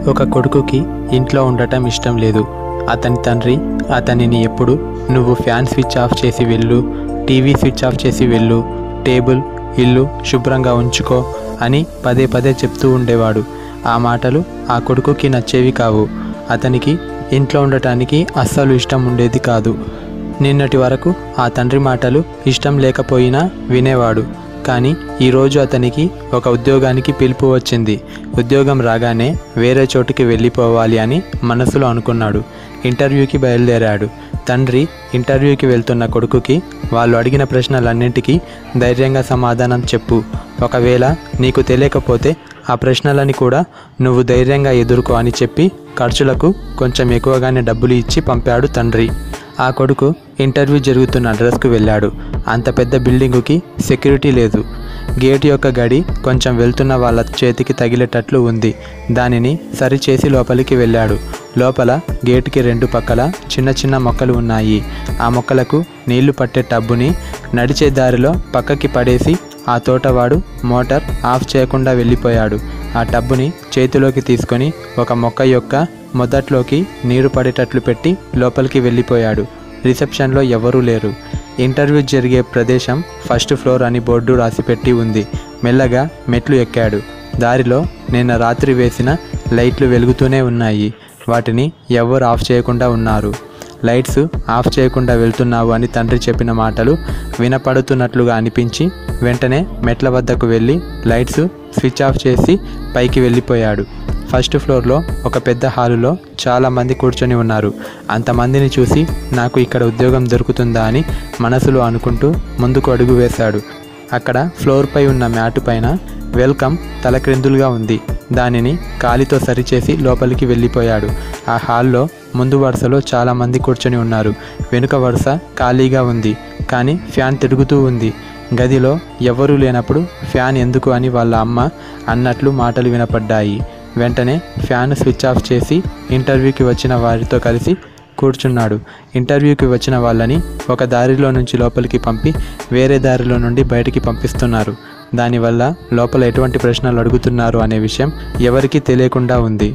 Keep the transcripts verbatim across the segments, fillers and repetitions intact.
ఒక కొడుకుకి ఇంట్లో ఉండటం ఇష్టం లేదు. అతని తండ్రి అతనిని ఎప్పుడు నువ్వు ఫ్యాన్ స్విచ్ ఆఫ్ చేసి వెళ్ళు, టీవీ స్విచ్ ఆఫ్ చేసి వెళ్ళు, టేబుల్ ఇల్లు శుభ్రంగా ఉంచుకో అని పదే పదే చెప్తూ ఉండేవాడు. ఆ మాటలు ఆ కొడుకుకి నచ్చేవి కావు. అతనికి ఇంట్లో ఉండటానికి అస్సలు ఇష్టం ఉండేది కాదు. నిన్నటి వరకు ఆ తండ్రి మాటలు ఇష్టం లేకపోయినా వినేవాడు. కానీ ఈరోజు అతనికి ఒక ఉద్యోగానికి పిలుపు వచ్చింది. ఉద్యోగం రాగానే వేరే చోటుకి వెళ్ళిపోవాలి అని మనసులో అనుకున్నాడు. ఇంటర్వ్యూకి బయలుదేరాడు. తండ్రి ఇంటర్వ్యూకి వెళ్తున్న కొడుకుకి వాళ్ళు అడిగిన ప్రశ్నలన్నింటికీ ధైర్యంగా సమాధానం చెప్పు. ఒకవేళ నీకు తెలియకపోతే ఆ ప్రశ్నలని కూడా నువ్వు ధైర్యంగా ఎదుర్కో అని చెప్పి ఖర్చులకు కొంచెం ఎక్కువగానే డబ్బులు ఇచ్చి పంపాడు తండ్రి. ఆ కొడుకు ఇంటర్వ్యూ జరుగుతున్న అడ్రస్కు వెళ్ళాడు. అంత పెద్ద బిల్డింగుకి సెక్యూరిటీ లేదు. గేట్ యొక్క గడి కొంచెం వెళ్తున్న వాళ్ళ చేతికి తగిలేటట్లు ఉంది. దానిని సరిచేసి లోపలికి వెళ్ళాడు. లోపల గేటుకి రెండు పక్కల చిన్న చిన్న మొక్కలు ఉన్నాయి. ఆ మొక్కలకు నీళ్లు పట్టే టబ్బుని నడిచే దారిలో పక్కకి పడేసి ఆ తోటవాడు మోటార్ ఆఫ్ చేయకుండా వెళ్ళిపోయాడు. ఆ టబ్బుని చేతిలోకి తీసుకొని ఒక మొక్క యొక్క మొదట్లోకి నీరు పడేటట్లు పెట్టి లోపలికి వెళ్ళిపోయాడు. రిసెప్షన్లో ఎవరూ లేరు. ఇంటర్వ్యూ జరిగే ప్రదేశం ఫస్ట్ ఫ్లోర్ అని బోర్డు రాసిపెట్టి ఉంది. మెల్లగా మెట్లు ఎక్కాడు. దారిలో నిన్న రాత్రి వేసిన లైట్లు వెలుగుతూనే ఉన్నాయి. వాటిని ఎవరు ఆఫ్ చేయకుండా ఉన్నారు. లైట్స్ ఆఫ్ చేయకుండా వెళ్తున్నావు అని తండ్రి చెప్పిన మాటలు వినపడుతున్నట్లుగా అనిపించి వెంటనే మెట్ల వద్దకు వెళ్ళి లైట్స్ స్విచ్ ఆఫ్ చేసి పైకి వెళ్ళిపోయాడు. ఫస్ట్ ఫ్లోర్లో ఒక పెద్ద హాలులో చాలామంది కూర్చొని ఉన్నారు. అంతమందిని చూసి నాకు ఇక్కడ ఉద్యోగం దొరుకుతుందా అని మనసులో అనుకుంటూ ముందుకు అడుగు వేశాడు. అక్కడ ఫ్లోర్పై ఉన్న మ్యాటు పైన వెల్కమ్ తలక్రిందులుగా ఉంది. దానిని కాలితో సరిచేసి లోపలికి వెళ్ళిపోయాడు. ఆ హాల్లో ముందు వరుసలో చాలామంది కూర్చొని ఉన్నారు. వెనుక వరుస ఖాళీగా ఉంది. కానీ ఫ్యాన్ తిరుగుతూ ఉంది. గదిలో ఎవరూ లేనప్పుడు ఫ్యాన్ ఎందుకు అని వాళ్ళ అమ్మ అన్నట్లు మాటలు వినపడ్డాయి. వెంటనే ఫ్యాన్ స్విచ్ ఆఫ్ చేసి ఇంటర్వ్యూకి వచ్చిన వారితో కలిసి కూర్చున్నాడు. ఇంటర్వ్యూకి వచ్చిన వాళ్ళని ఒక దారిలో నుంచి లోపలికి పంపి వేరే దారిలో నుండి బయటికి పంపిస్తున్నారు. దానివల్ల లోపల ఎటువంటి ప్రశ్నలు అడుగుతున్నారు అనే విషయం ఎవరికీ తెలియకుండా ఉంది.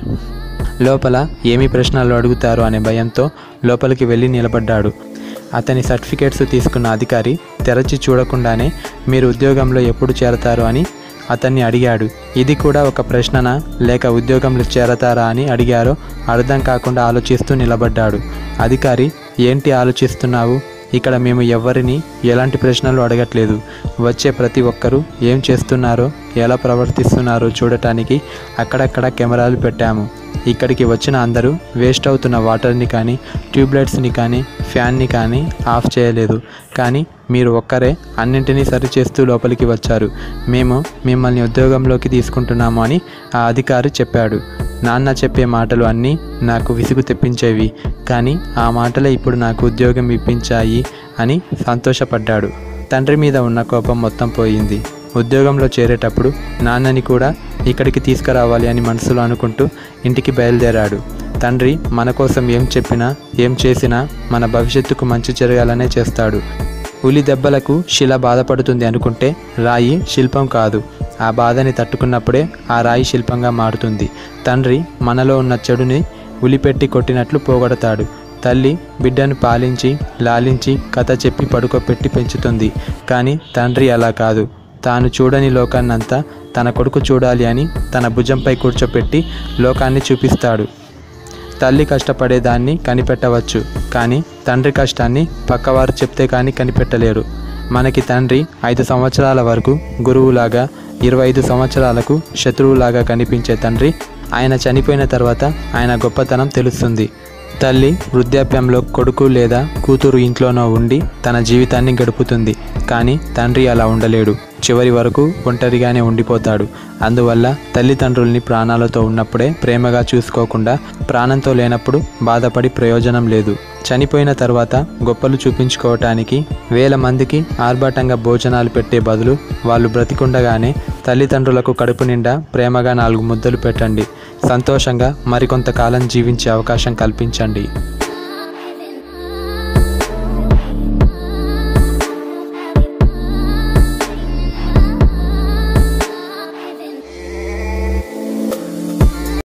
లోపల ఏమి ప్రశ్నలు అడుగుతారు అనే భయంతో లోపలికి వెళ్ళి నిలబడ్డాడు. అతని సర్టిఫికేట్స్ తీసుకున్న అధికారి తెరచి చూడకుండానే మీరు ఉద్యోగంలో ఎప్పుడు చేరతారు అని అతన్ని అడిగాడు. ఇది కూడా ఒక ప్రశ్ననా లేక ఉద్యోగంలో చేరతారా అని అడిగారో అర్థం కాకుండా ఆలోచిస్తూ నిలబడ్డాడు. అధికారి ఏంటి ఆలోచిస్తున్నావు? ఇక్కడ మేము ఎవరిని ఎలాంటి ప్రశ్నలు అడగట్లేదు. వచ్చే ప్రతి ఒక్కరూ ఏం చేస్తున్నారో ఎలా ప్రవర్తిస్తున్నారో చూడటానికి అక్కడక్కడ కెమెరాలు పెట్టాము. ఇక్కడికి వచ్చిన అందరూ వేస్ట్ అవుతున్న వాటర్ని కానీ ట్యూబ్లైట్స్ని కానీ ఫ్యాన్ని కానీ ఆఫ్ చేయలేదు. కానీ మీరు ఒక్కరే అన్నింటినీ సరిచేస్తూ లోపలికి వచ్చారు. మేము మిమ్మల్ని ఉద్యోగంలోకి తీసుకుంటున్నాము అని ఆ అధికారి చెప్పాడు. నాన్న చెప్పే మాటలు అన్నీ నాకు విసుగు తెప్పించేవి. కానీ ఆ మాటలే ఇప్పుడు నాకు ఉద్యోగం ఇప్పించాయి అని సంతోషపడ్డాడు. తండ్రి మీద ఉన్న కోపం మొత్తం పోయింది. ఉద్యోగంలో చేరేటప్పుడు నాన్నని కూడా ఇక్కడికి తీసుకురావాలి అని మనసులో అనుకుంటూ ఇంటికి బయలుదేరాడు. తండ్రి మన కోసం ఏం చెప్పినా ఏం చేసినా మన భవిష్యత్తుకు మంచి జరగాలనే చేస్తాడు. ఉలి దెబ్బలకు శిల బాధపడుతుంది అనుకుంటే రాయి శిల్పం కాదు. ఆ బాధని తట్టుకున్నప్పుడే ఆ రాయి శిల్పంగా మారుతుంది. తండ్రి మనలో ఉన్న చెడుని ఉలిపెట్టి కొట్టినట్లు పోగొడతాడు. తల్లి బిడ్డను పాలించి లాలించి కథ చెప్పి పడుకోపెట్టి పెంచుతుంది. కానీ తండ్రి అలా కాదు. తాను చూడని లోకాన్నంతా తన కొడుకు చూడాలి అని తన భుజంపై కూర్చోపెట్టి లోకాన్ని చూపిస్తాడు. తల్లి కష్టపడేదాన్ని కనిపెట్టవచ్చు, కానీ తండ్రి కష్టాన్ని పక్కవారు చెప్తే కానీ కనిపెట్టలేరు. మనకి తండ్రి ఐదు సంవత్సరాల వరకు గురువులాగా, ఇరవై ఐదు సంవత్సరాలకు శత్రువులాగా కనిపించే తండ్రి ఆయన చనిపోయిన తర్వాత ఆయన గొప్పతనం తెలుస్తుంది. తల్లి వృద్ధాప్యంలో కొడుకు లేదా కూతురు ఇంట్లోనో ఉండి తన జీవితాన్ని గడుపుతుంది. కానీ తండ్రి అలా ఉండలేడు. చివరి వరకు ఒంటరిగానే ఉండిపోతాడు. అందువల్ల తల్లిదండ్రుల్ని ప్రాణాలతో ఉన్నప్పుడే ప్రేమగా చూసుకోకుండా ప్రాణంతో లేనప్పుడు బాధపడి ప్రయోజనం లేదు. చనిపోయిన తర్వాత గొప్పలు చూపించుకోవటానికి వేల మందికి ఆర్భాటంగా భోజనాలు పెట్టే బదులు వాళ్ళు బ్రతికుండగానే తల్లిదండ్రులకు కడుపు నిండా ప్రేమగా నాలుగు ముద్దలు పెట్టండి. సంతోషంగా మరికొంతకాలం జీవించే అవకాశం కల్పించండి.